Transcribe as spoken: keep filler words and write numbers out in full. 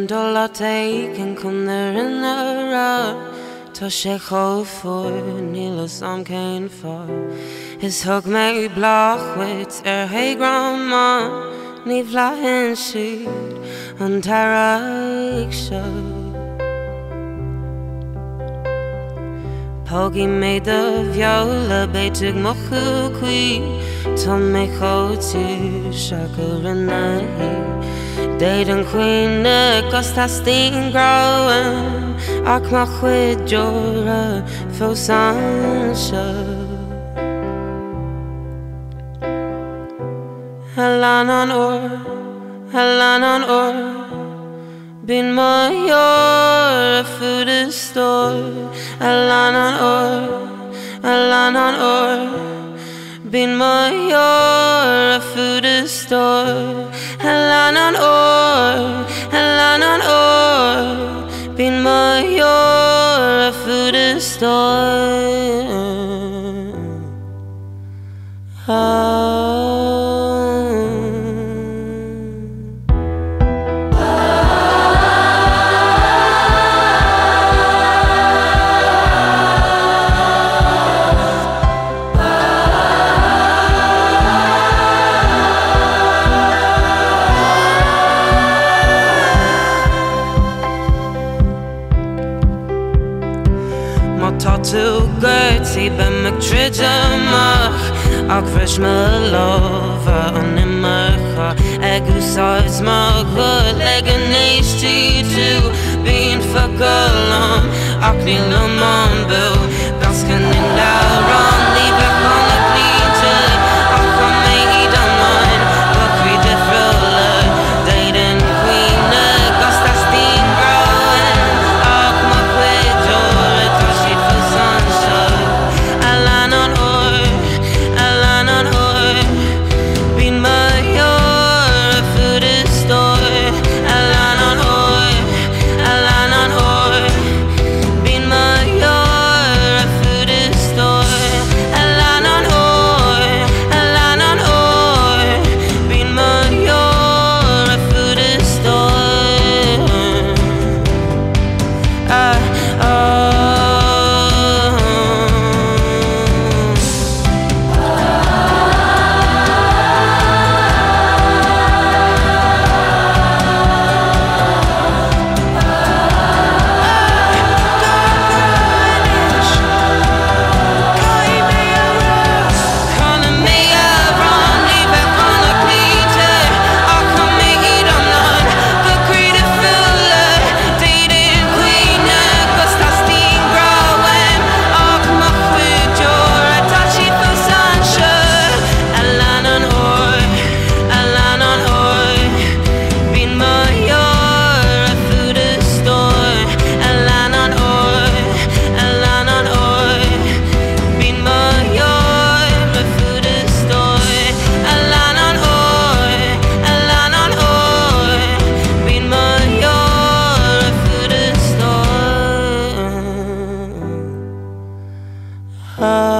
dul a taken come there in a ra to shake hold for Neil some cane for his hug may block with er hey grandma ni flying sheet on Tarak show Pogi made the viola baitig mochu queen to make hoti shaker in the heat dating queen the costa sting growing akma quid jora for sunshine Halan on or Halan on or Been my your food is store Halan on or Halan on or Been my your food is store Halan on or Halan on or Been my your food is store oh. To Gertie ben McTridgemach Ag frisch me lova an immercha Egu size ma good leg an H T two Being fakulon Ag ni lemon bill Gasken in lauron Leave a on a plete Ag a me dan mine Look we different Dating queen Gasta steen growing Ag ma quid or Tashit for sunshine Alan on or Alan on or Been my your food is store Alan on or Alan on or Been my your food is store Alan on or Alan on or Been my your food is store Ah oh Ah